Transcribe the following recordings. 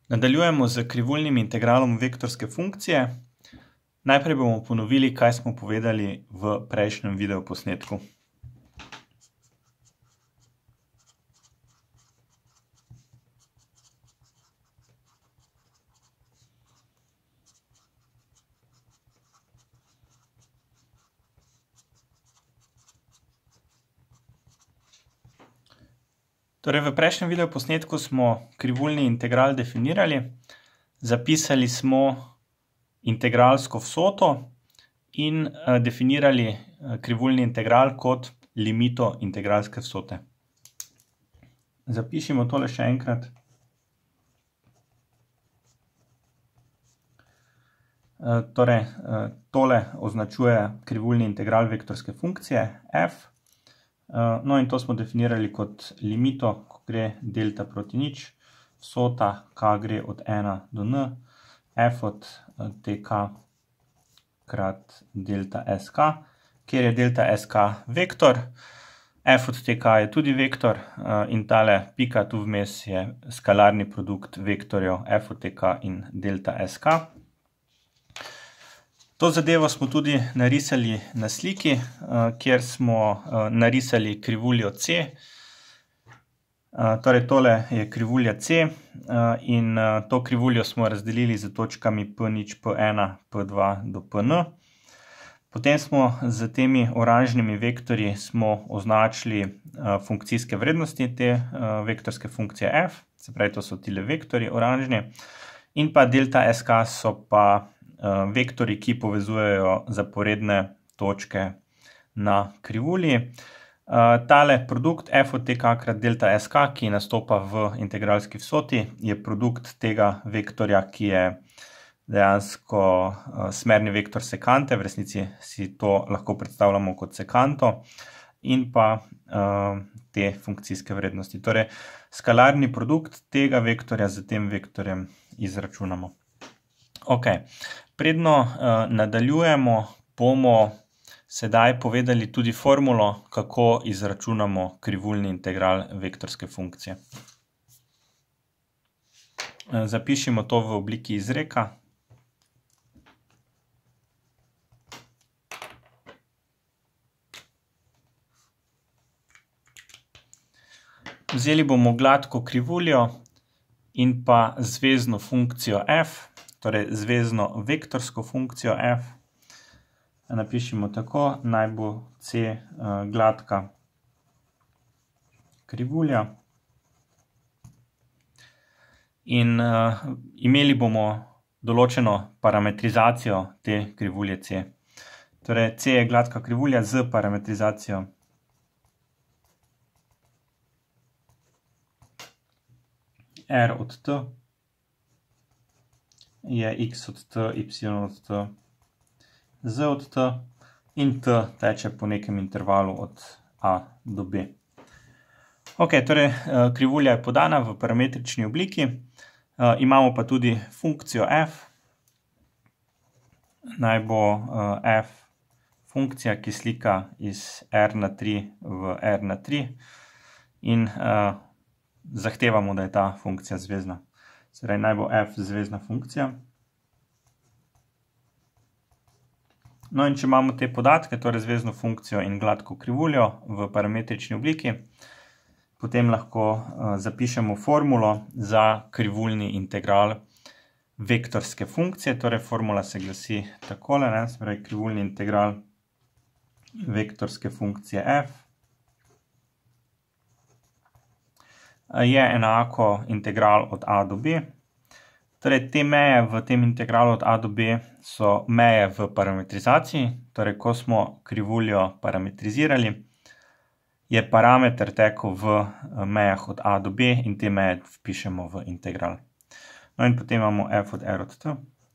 Nadaljujemo z krivulnim integralom vektorske funkcije. Najprej bomo ponovili, kaj smo povedali v prejšnjem videoposnetku. Torej, v prejšnjem videoposnetku smo krivulni integral definirali, zapisali smo integralsko vsoto in definirali krivulni integral kot limito integralske vsote. Zapišimo tole še enkrat. Torej, tole označuje krivulni integral vektorske funkcije f. No in to smo definirali kot limito, ko gre delta proti nič, vsota k gre od 1 do n, f od tk krat delta sk, kjer je delta sk vektor, f od tk je tudi vektor in tale pika tu vmes je skalarni produkt vektorjev f od tk in delta sk. To zadevo smo tudi narisali na sliki, kjer smo narisali krivuljo C. Torej, tole je krivulja C in to krivuljo smo razdelili z točkami P0, P1, P2 do Pn. Potem smo z temi oranžnimi vektorji smo označili funkcijske vrednosti te vektorske funkcije f, se pravi, to so tile vektorji oranžni, in pa delta sk so pa vektorji, ki povezujejo zaporedne točke na krivulji. Tale produkt f od tk krat delta sk, ki nastopa v integralski vsoti, je produkt tega vektorja, ki je dejansko smerni vektor sekante, v resnici si to lahko predstavljamo kot sekanto, in pa te funkcijske vrednosti. Torej, skalarni produkt tega vektorja z tem vektorjem izračunamo. Ok, predno nadaljujemo, bomo sedaj povedali tudi formulo, kako izračunamo krivulni integral vektorske funkcije. Zapišimo to v obliki izreka. Vzeli bomo gladko krivuljo in pa zvezno funkcijo f, torej zvezno vektorsko funkcijo f. Napišemo tako, naj bo C gladka krivulja. In imeli bomo določeno parametrizacijo te krivulje C. Torej, C je gladka krivulja z parametrizacijo R od T, je x od T, y od T, z od T in T teče po nekem intervalu od A do B. Ok, torej krivulja je podana v parametrični obliki, imamo pa tudi funkcijo f, naj bo f funkcija, ki slika iz R na 3 v R na 3 in zahtevamo, da je ta funkcija zvezna. Torej, naj bo f zvezna funkcija. No in če imamo te podatke, torej zvezno funkcijo in gladko krivuljo v parametrični obliki, potem lahko zapišemo formulo za krivulni integral vektorske funkcije. Torej, formula se glasi takole, se pravi, krivulni integral vektorske funkcije f je enako integral od a do b. Torej, te meje v tem integralu od a do b so meje v parametrizaciji. Torej, ko smo krivuljo parametrizirali, je parameter tekel v mejah od a do b in te meje vpišemo v integral. No in potem imamo f od r od t.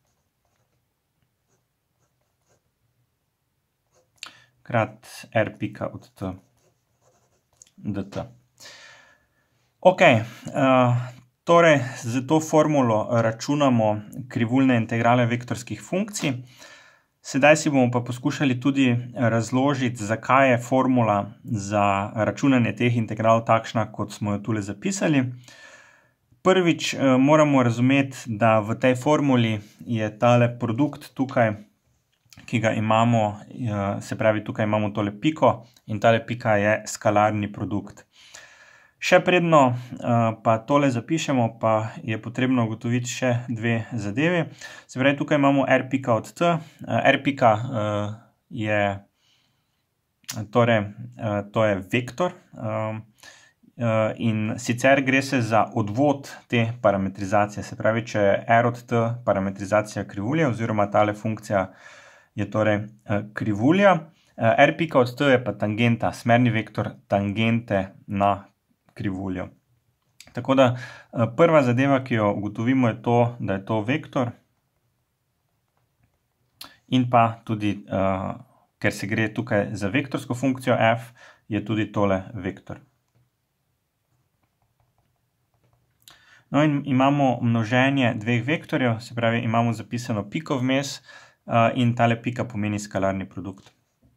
Krat r pika od t dt. Ok, torej z to formulo računamo krivulne integrale vektorskih funkcij. Sedaj si bomo pa poskušali tudi razložiti, zakaj je formula za računanje teh integralov takšna, kot smo jo tule zapisali. Prvič moramo razumeti, da v tej formuli je tale produkt tukaj, ki ga imamo, se pravi tukaj imamo tole piko in tale pika je skalarni produkt. Še predno pa tole zapišemo, pa je potrebno ugotoviti še dve zadevi. Se pravi, tukaj imamo r pika od t. R pika je, torej, to je vektor in sicer gre se za odvod te parametrizacije. Se pravi, če je r od t parametrizacija krivulje oziroma tale funkcija je torej krivulja, r pika od t je pa tangenta, smerni vektor tangente na krivuljo. Tako da prva zadeva, ki jo ugotovimo, je to, da je to vektor in pa tudi, ker se gre tukaj za vektorsko funkcijo f, je tudi tole vektor. No in imamo množenje dveh vektorjev, se pravi imamo zapisano piko vmes in tale pika pomeni skalarni produkt.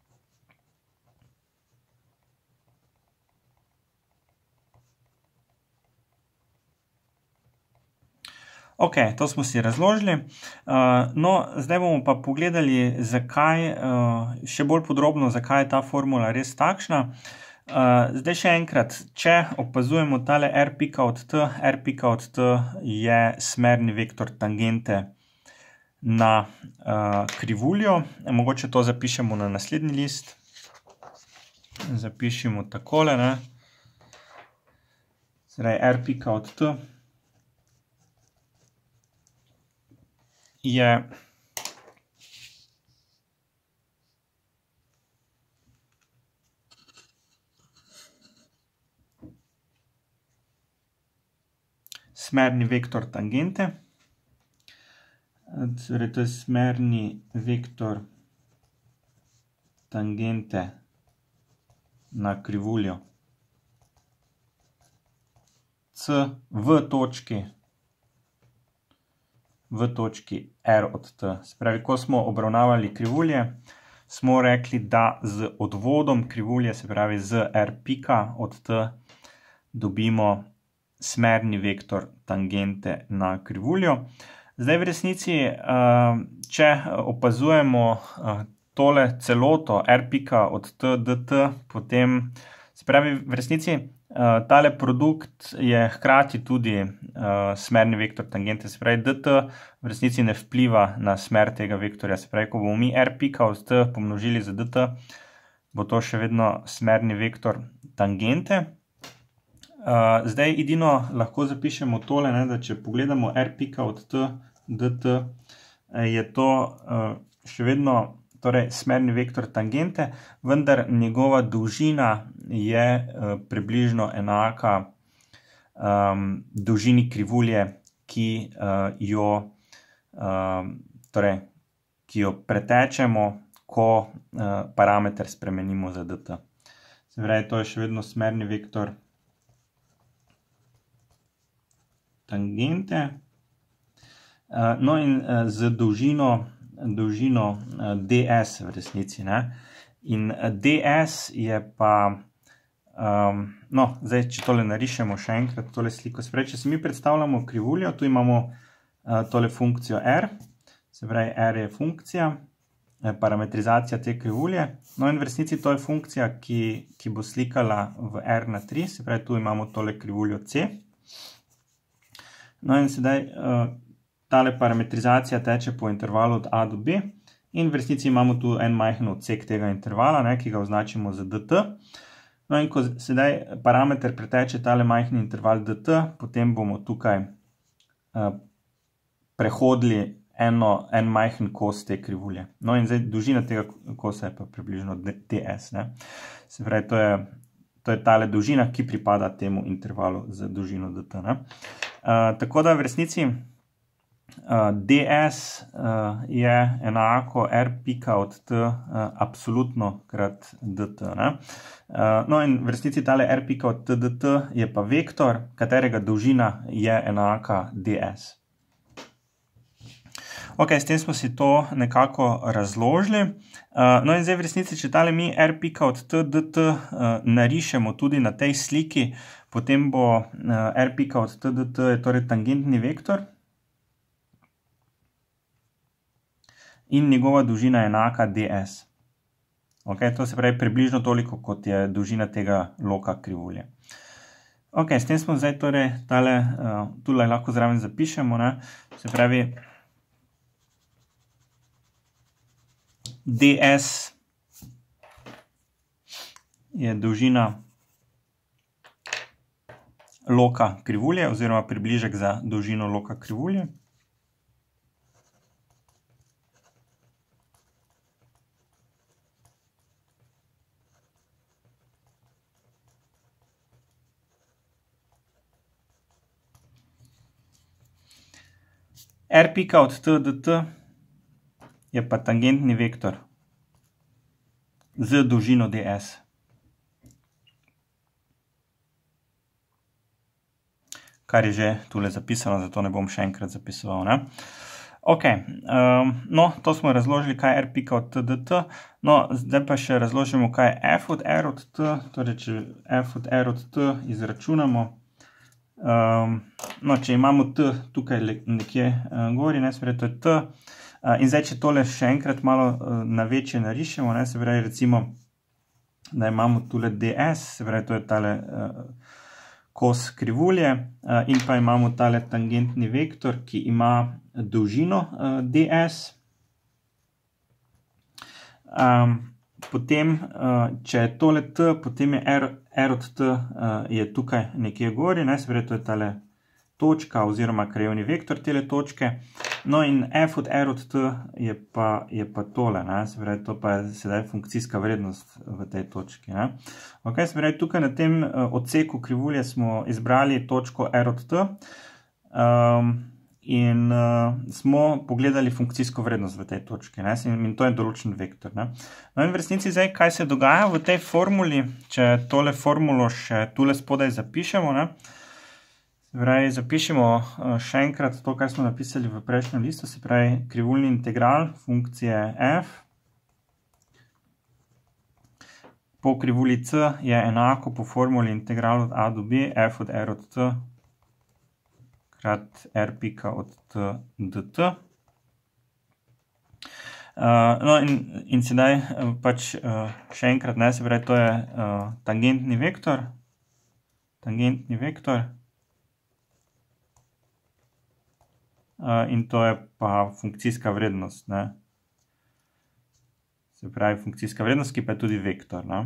Ok, to smo si razložili. No, zdaj bomo pa pogledali, zakaj, še bolj podrobno, zakaj je ta formula res takšna. Zdaj še enkrat, če opazujemo tale r pika od t, r pika od t je smerni vektor tangente na krivuljo. Mogoče to zapišemo na naslednji list. Zapišemo takole, ne. Zdaj, r pika od t je smerni vektor tangente. Torej, to je smerni vektor tangente na krivuljo c v točki r od t. Se pravi, ko smo obravnavali krivulje, smo rekli, da z odvodom krivulje, se pravi z r pika od t, dobimo smerni vektor tangente na krivuljo. Zdaj v resnici, če opazujemo tole celoto r pika od t dt, potem, se pravi, v resnici tale produkt je hkrati tudi smerni vektor tangente, se pravi dt v resnici ne vpliva na smer tega vektorja. Se pravi, ko bomo mi r pika od t pomnožili z dt, bo to še vedno smerni vektor tangente. Zdaj edino lahko zapišemo tole, ne, da če pogledamo r pika od t dt, je to še vedno torej smerni vektor tangente, vendar njegova dolžina je približno enaka dolžini krivulje, ki jo pretečemo, ko parameter spremenimo za dt. Se pravi, to je še vedno smerni vektor tangente. No in z dolžino ds v resnici, ne. In ds je pa, no, zdaj, če tole narišemo še enkrat, tole sliko, se pravi, če si mi predstavljamo krivuljo, tu imamo tole funkcijo r, se pravi, r je funkcija, parametrizacija te krivulje, no in v resnici to je funkcija, ki bo slikala v r na 3, se pravi, tu imamo tole krivuljo c. No in sedaj tale parametrizacija teče po intervalu od a do b in v resnici imamo tu en majhen odsek tega intervala, ne, ki ga označimo za dt. No in ko sedaj parameter preteče tale majhen interval dt, potem bomo tukaj prehodili en majhen kos te krivulje. No in zdaj dolžina tega kosa je pa približno ds, ne. Se pravi, to je tale dolžina, ki pripada temu intervalu z dolžino dt, ne. Tako da v resnici ds je enako r pika od t absolutno krat dt, ne. No in v resnici tale r pika od t dt je pa vektor, katerega dolžina je enaka ds. Ok, s tem smo si to nekako razložili. No in zdaj v resnici, če tale mi r pika od t dt narišemo tudi na tej sliki, potem bo r pika od t do t je torej tangentni vektor in njegova dolžina je enaka ds. Okay, to se pravi približno toliko, kot je dolžina tega loka krivulje. Ok, s tem smo zdaj torej tule lahko zraven zapišemo, ne? Se pravi ds je dolžina loka krivulje oziroma približek za dolžino loka krivulje. R pika od t do t je pa tangentni vektor z dolžino ds. Kar je že tule zapisano, zato ne bom še enkrat zapisoval, ne? Ok, no, to smo razložili, kaj je R pika od T do T. No, zdaj pa še razložimo, kaj je F od R od T. Torej, če F od R od T izračunamo, no, če imamo T tukaj nekje gori, ne, se pravi, to je T. In zdaj, če tole še enkrat malo na večje narišemo, ne, se pravi, recimo, da imamo tule ds, se pravi, to je tale kos krivulje, in pa imamo tale tangentni vektor, ki ima dolžino ds. Potem, če je tole t, potem je r od t je tukaj nekje gori, ne, se pravi, to je tale točka oziroma krajevni vektor tele točke. No in f od r od t je pa tole, ne, se pravi, to pa je sedaj funkcijska vrednost v tej točki, ne. Ok, se pravi, tukaj na tem odseku krivulje smo izbrali točko r od t in smo pogledali funkcijsko vrednost v tej točki, ne, in to je določen vektor, ne. No in v resnici zdaj, kaj se dogaja v tej formuli, če tole formulo še tule spodaj zapišemo, ne. Se pravi, zapišemo še enkrat to, kar smo napisali v prejšnjem listu, se pravi, krivulni integral funkcije f po krivulji c je enako po formuli integral od a do b f od r od t krat r pika od t do t. No in sedaj pač še enkrat, ne, se pravi, to je tangentni vektor, in to je pa funkcijska vrednost, ne. Se pravi, funkcijska vrednost, ki pa je tudi vektor, ne.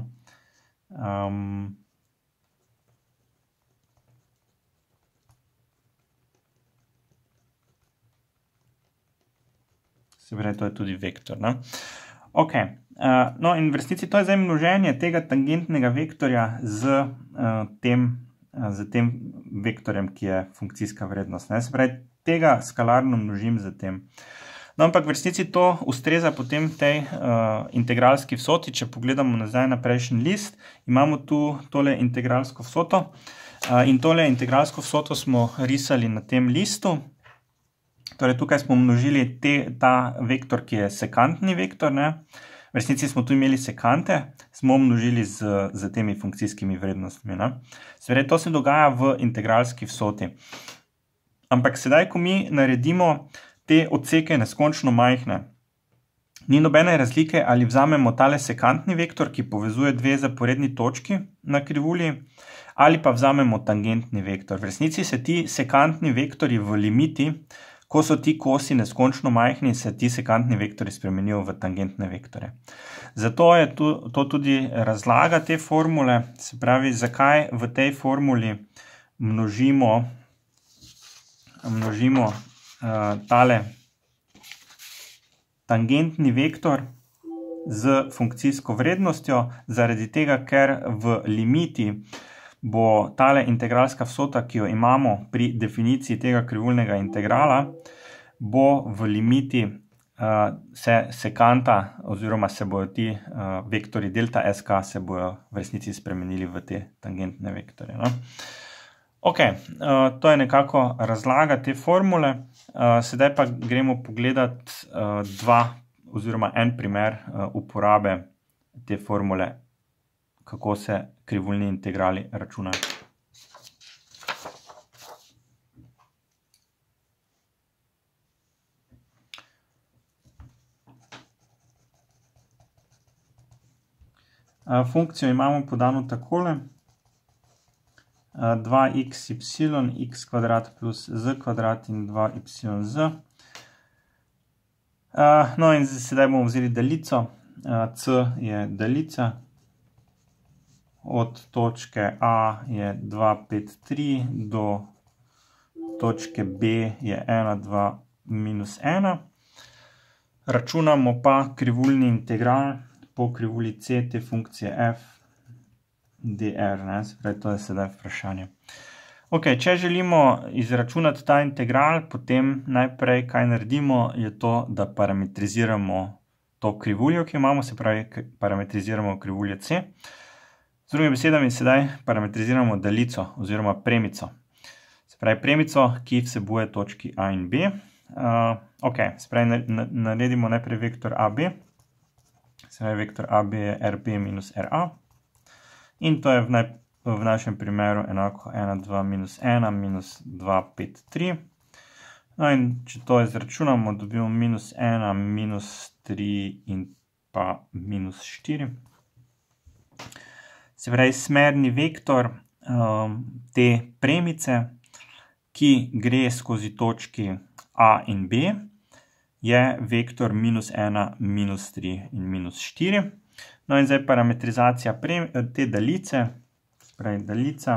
Se pravi, to je tudi vektor, ne. Ok, no in v resnici to je zdaj množenje tega tangentnega vektorja z tem vektorjem, ki je funkcijska vrednost, ne. Se pravi, tega skalarno množim z tem. No, ampak v resnici to ustreza potem tej integralski vsoti. Če pogledamo nazaj na prejšnji list, imamo tu tole integralsko vsoto in tole integralsko vsoto smo risali na tem listu. Torej, tukaj smo množili ta vektor, ki je sekantni vektor, ne. V resnici smo tu imeli sekante, smo množili z temi funkcijskimi vrednostmi, ne. Se pravi, to se dogaja v integralski vsoti. Ampak sedaj, ko mi naredimo te odseke neskončno majhne, ni nobene razlike, ali vzamemo tale sekantni vektor, ki povezuje dve zaporedni točki na krivulji, ali pa vzamemo tangentni vektor. V resnici se ti sekantni vektorji v limiti, ko so ti kosi neskončno majhni, se ti sekantni vektorji spremenijo v tangentne vektore. Zato je to tudi razlaga te formule, se pravi, zakaj v tej formuli množimo tale tangentni vektor z funkcijsko vrednostjo, zaradi tega, ker v limiti bo tale integralska vsota, ki jo imamo pri definiciji tega krivulnega integrala, bo v limiti se sekanta oziroma se bojo ti vektori delta sk se bojo v resnici spremenili v te tangentne vektorje, no. Ok, to je nekako razlaga te formule, sedaj pa gremo pogledat en primer uporabe te formule, kako se krivulni integrali računajo. Funkcijo imamo podano takole. 2xy x kvadrat plus z kvadrat in 2yz. No in sedaj bomo vzeli daljico. C je daljica. Od točke A je 2, 5, 3 do točke B je 1, 2, minus 1. Računamo pa krivuljni integral po krivulji C te funkcije f dr. Se pravi, to je sedaj vprašanje. Ok, če želimo izračunati ta integral, potem najprej, kaj naredimo, je to, da parametriziramo to krivuljo, ki jo imamo, se pravi, parametriziramo krivuljo C. Z drugimi besedami sedaj parametriziramo daljico oziroma premico. Se pravi, premico, ki vsebuje točki A in B. Ok, se pravi, naredimo najprej vektor AB. Se pravi, vektor AB je RB minus RA. In to je v našem primeru enako 1, 2, minus 1, minus 2, 5, 3. No in če to izračunamo, dobimo minus 1, minus 3 in pa minus 4. Se pravi, smerni vektor te premice, ki gre skozi točki A in B, je vektor minus 1, minus 3 in minus 4. No in zdaj parametrizacija te daljice, se pravi daljica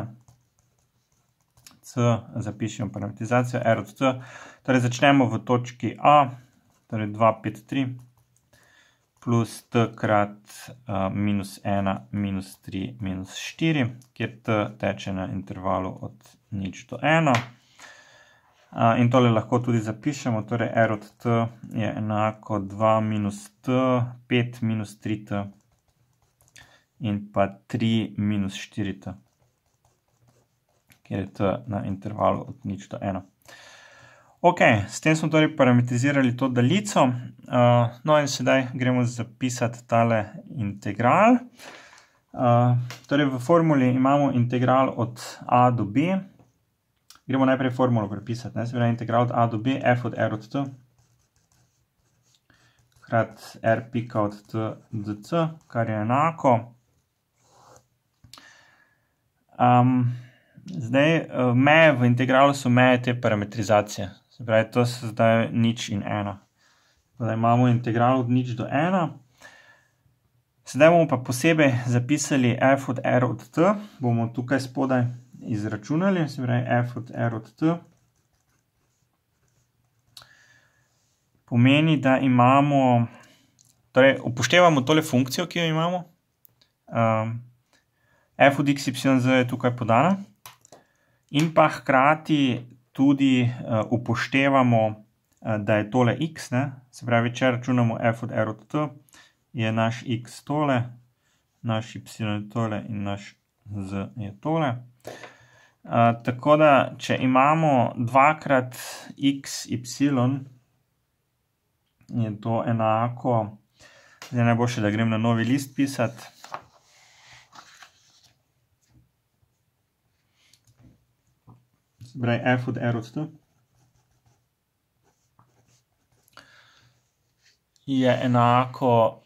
C, zapišemo parametrizacijo R od C, torej začnemo v točki A, torej 2, 5, 3, plus T krat minus 1, minus 3, minus 4, kjer T teče na intervalu od 0 do 1. In tole lahko tudi zapišemo, torej R od T je enako 2 minus T, 5 minus 3T in pa 3 minus 4T, kjer je T na intervalu od 0 do 1. Ok, s tem smo torej parametrizirali to daljico. No in sedaj gremo zapisati tale integral. Torej v formuli imamo integral od A do B. Gremo najprej formulo prepisati, se pravi integral od A do B, f od R od T, krat R pika od T do C, kar je enako. Zdaj, meje v integralu so meje te parametrizacije. Se pravi, to so zdaj 0 in 1. Zdaj imamo integral od 0 do 1. Sedaj bomo pa posebej zapisali f od R od T. Bomo tukaj spodaj izračunali, se pravi f od R od T. Pomeni, da imamo, torej upoštevamo tole funkcijo, ki jo imamo. F od x, y, z je tukaj podana. In pa hkrati tudi upoštevamo, da je tole x, se pravi, če računamo f od R od T, je naš x tole, naš y je tole in naš z je tole. Tako da, če imamo dvakrat x, y, je to enako, zdaj najboljše, da grem na novi list pisati. Se pravi, f od R od T je enako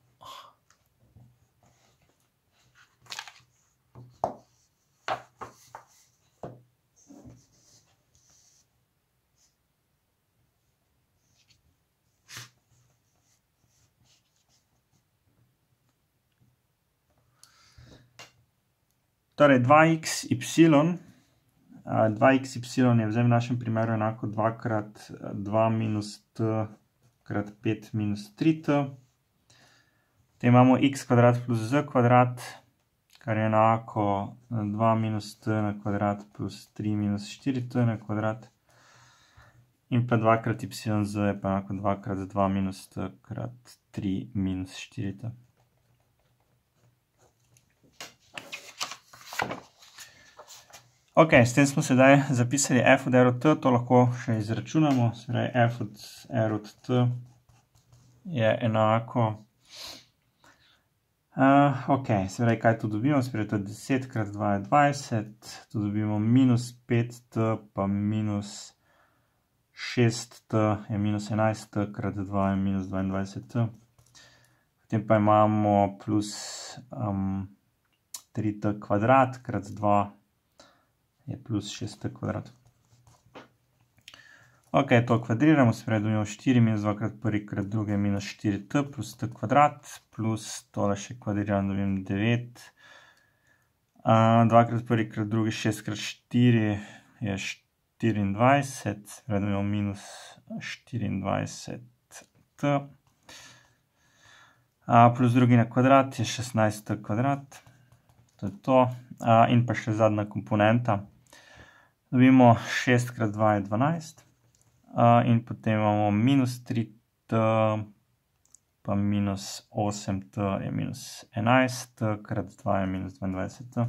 torej 2xy, 2xy je v našem primeru enako 2 krat 2 minus t krat 5 minus 3t. Potem imamo x kvadrat plus z kvadrat, kar je enako 2 minus t na kvadrat plus 3 minus 4t na kvadrat. In pa 2 krat yz je pa enako 2 krat 2 minus t krat 3 minus 4t. Ok, s tem smo sedaj zapisali f od R od T, to lahko še izračunamo. Se pravi, f od R od T je enako. Ok, se pravi, kaj tu dobimo? Se pravi, to je 10 krat 2 je 20, tu dobimo minus 5t pa minus 6t je minus 11t krat 2 je minus 22t. potem pa imamo plus 3t kvadrat krat 2 je plus 6t kvadrat. Ok, to kvadriramo, se pravi, dobimo 4 minus 2 krat prvi krat drugi je minus 4t plus t kvadrat, plus tole še kvadriramo, dobim 9. 2 krat prvi krat drugi, 6 krat 4 je 24, se pravi, dobimo minus 24t. Plus drugi na kvadrat je 16t kvadrat. To je to. In pa še zadnja komponenta. Dobimo 6 krat 2 je 12. In potem imamo minus 3t pa minus 8t je minus 11t krat 2 je minus 22t.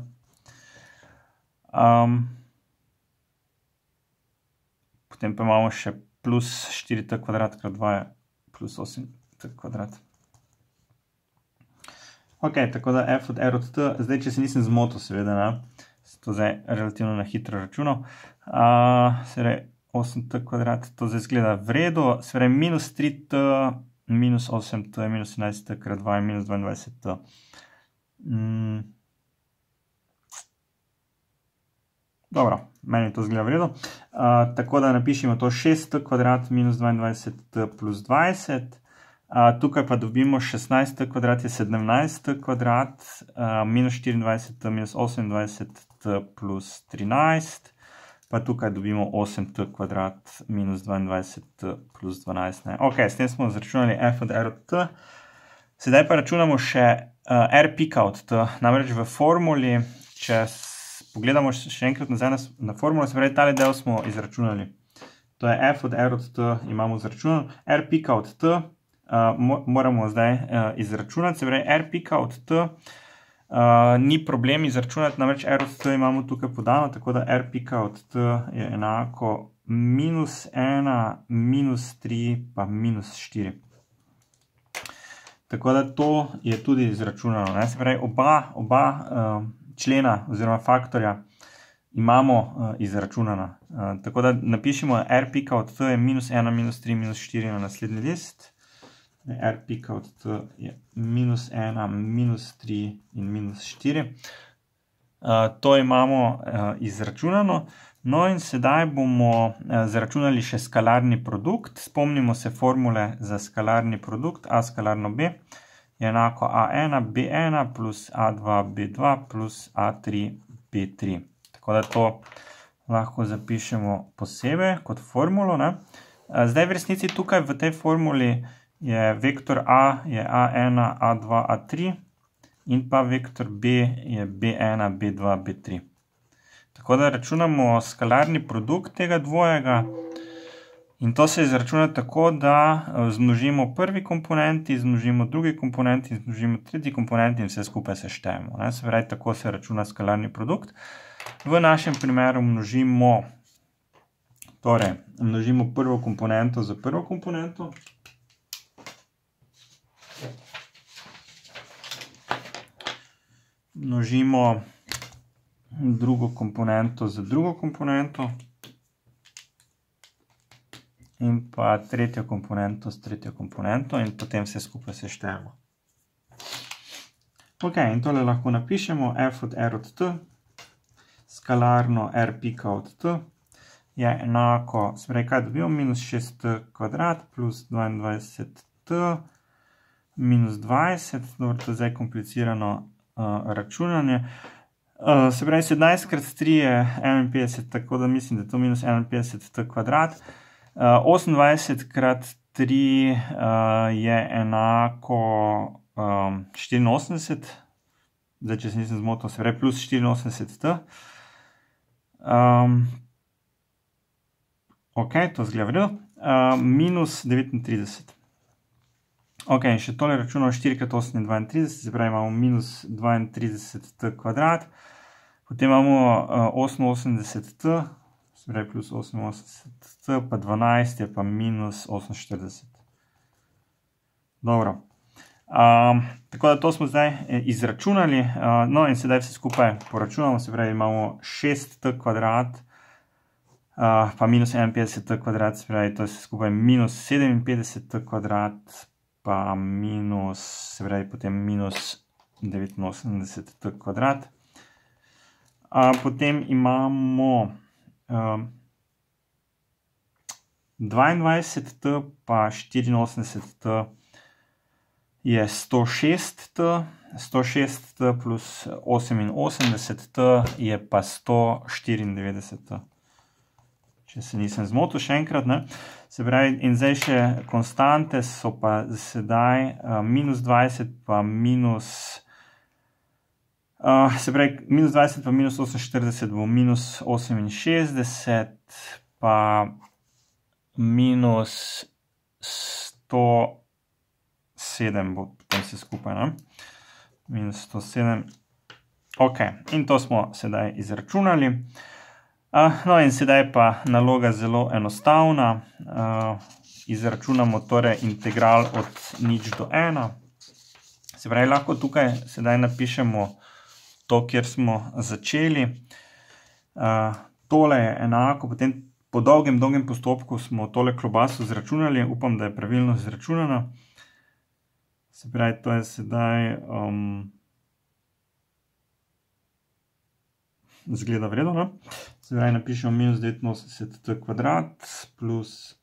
Potem pa imamo še plus 4t kvadrat krat 2 je plus 8t kvadrat. Ok, tako da f od r od t, zdaj če se nisem zmotil seveda, ne, se to zdaj relativno na hitro računal, se pravi 8t kvadrat, to zdaj izgleda v redu, se pravi minus 3t minus 8t je minus 11t krat 2 je minus 22t. Dobro, meni to izgleda v redu. Tako da napišemo to 6t kvadrat minus 22t plus 20. Tukaj pa dobimo 16t kvadrat je 17t kvadrat, minus 24t minus 28t plus 13, pa tukaj dobimo 8t kvadrat minus 22t plus 12. Ne. Ok, s tem smo zračunali f od r od t. Sedaj pa računamo še r pika od t, namreč v formuli, če pogledamo še enkrat nazaj na formulo, se pravi, tale del smo izračunali. To je f od r od t imamo izračunano, r pika od t moramo zdaj izračunati, se pravi, r pika od t ni problem izračunati, namreč r od t imamo tukaj podano, tako da r pika od t je enako minus 1, minus 3 pa minus 4. Tako da to je tudi izračunano, ne? Se pravi, oba člena oziroma faktorja imamo izračunana. Tako da napišemo r pika od t je minus 1, minus 3, minus 4 na naslednji list. R pika od t je minus 1, minus 3 in minus 4. To imamo izračunano. No in sedaj bomo zaračunali še skalarni produkt. Spomnimo se formule za skalarni produkt. A skalarno b je enako a1 b1 plus a2 b2 plus a3 b3. Tako da to lahko zapišemo posebej kot formulo, ne? Zdaj v resnici tukaj v tej formuli je vektor a je a1, a2, a3 in pa vektor b je b1, b2, b3. Tako da računamo skalarni produkt tega dvojega in to se izračuna tako, da zmnožimo prvi komponenti, zmnožimo drugi komponenti, zmnožimo tretji komponenti in vse skupaj seštejemo. Se pravi, tako se računa skalarni produkt. V našem primeru množimo prvo komponento za prvo komponento. Množimo drugo komponento za drugo komponento in pa tretjo komponento s tretjo komponento in potem vse skupaj seštejemo. Ok, in tole lahko napišemo f od r od t, skalarno r pika od t je enako, se pravi, kaj dobimo, minus 6t kvadrat plus 22t minus 20, dobro, to je zdaj komplicirano računanje. Se pravi, 17 krat 3 je 51, tako da mislim, da je to minus 51t kvadrat. 28 krat 3 je enako 84, zdaj, če se nisem zmotil, se pravi, plus 84t. Ok, to zgleda v redu. Minus 39. Ok, in še tole računamo 4 krat 8 je 32, se pravi, imamo minus 32t kvadrat. Potem imamo 88t, se pravi, plus 88t, pa 12 je pa minus 48. Dobro. Tako da to smo zdaj izračunali, no in sedaj vse skupaj poračunamo, se pravi, imamo 6t kvadrat, pa minus 51t kvadrat, se pravi, to je vse skupaj minus 57t kvadrat, pa minus, se pravi potem minus 89t kvadrat. Potem imamo 22t pa 84t je 106t, 106t plus 88t je pa 194t. Če se nisem zmotil še enkrat, ne. Se pravi, in zdaj še konstante so pa sedaj minus 20 pa minus, se pravi, minus 20 pa minus 48 bo minus 68 pa minus 107 bo potem vse skupaj, ne. Minus 107. Ok, in to smo sedaj izračunali. No in sedaj pa naloga zelo enostavna. Izračunamo torej integral od 0 do 1. Se pravi, lahko tukaj sedaj napišemo to, kjer smo začeli. Tole je enako, potem po dolgem postopku smo tole klobaso izračunali. Upam, da je pravilno izračunano. Se pravi, to je sedaj zgleda vredno, no? Se pravi, napišemo minus 89t kvadrat plus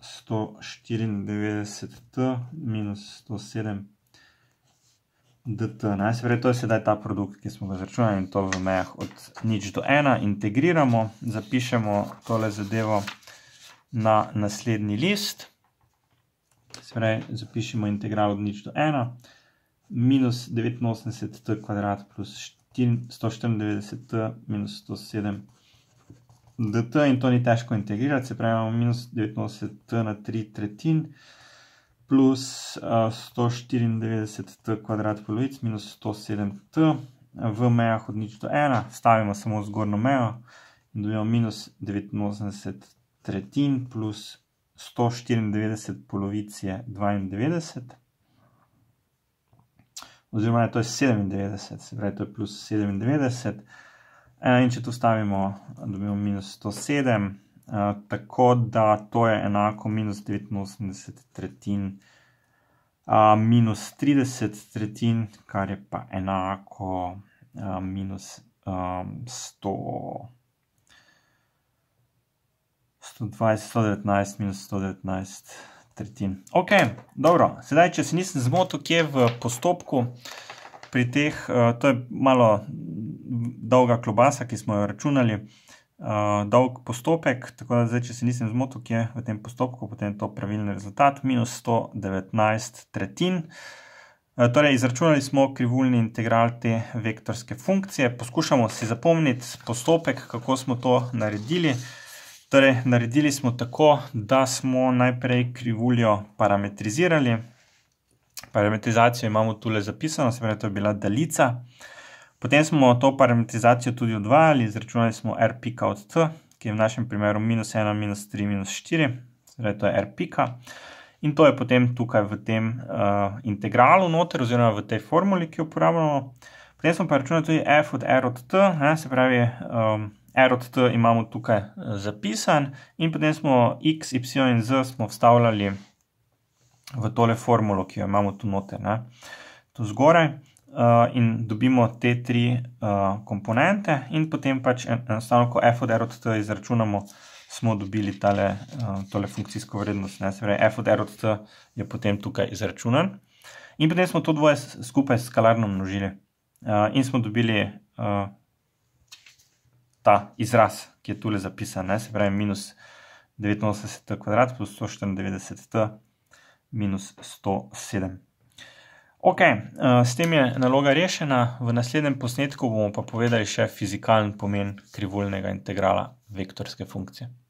194t minus 107 dt. Se pravi, to je sedaj ta produkt, ki smo ga izračunali in to v mejah od 0 do 1. Integriramo, zapišemo tole zadevo na naslednji list. Se pravi, zapišemo integral od 0 do 1 minus 89t kvadrat plus 194t minus 107 dt in to ni težko integrirati, se pravi, imamo minus 89t na 3/3 plus 194t kvadrat polovic minus 107t v mejah od 0 do 1, stavimo samo zgornjo mejo in dobimo minus 89 plus 194 polovic je 92, oziroma to je 97, se pravi, to je plus 97. In če to stavimo, dobimo minus 107, tako da to je enako minus 89 tretjin minus 30 tretjin, kar je pa enako minus 119 minus 119 tretjin. Ok, dobro, sedaj, če se nisem zmotil, kje v postopku pri teh, to je malo dolga klobasa, ki smo jo računali, dolg postopek, tako da zdaj, če se nisem zmotil, kje v tem postopku, potem je to pravilni rezultat, minus 119 tretjin. Torej, izračunali smo krivulni integral te vektorske funkcije. Poskušamo si zapomniti postopek, kako smo to naredili. Torej, naredili smo tako, da smo najprej krivuljo parametrizirali. Parametrizacijo imamo tule zapisano, se pravi, to je bila daljica. Potem smo to parametrizacijo tudi odvajali, izračunali smo r pika od t, ki je v našem primeru minus 1, minus 3, minus 4, se pravi, to je r pika. In to je potem tukaj v tem integralu noter, oziroma v tej formuli, ki jo uporabljamo. Potem smo pa računali tudi f od r od t, se pravi, r od t imamo tukaj zapisan in potem smo x, y in z smo vstavljali v tole formulo, ki jo imamo tu noter, tu zgoraj, in dobimo te tri komponente in potem pač enostavno, ko f od r od t izračunamo, smo dobili tole funkcijsko vrednost, se pravi, f od r od t je potem tukaj izračunan. In potem smo to dvoje skupaj skalarno množili in smo dobili ta izraz, ki je tule zapisan, se pravi, minus 89t kvadrat plus 194t minus 107. Ok, s tem je naloga rešena, v naslednjem posnetku bomo pa povedali še fizikalen pomen krivulnega integrala vektorske funkcije.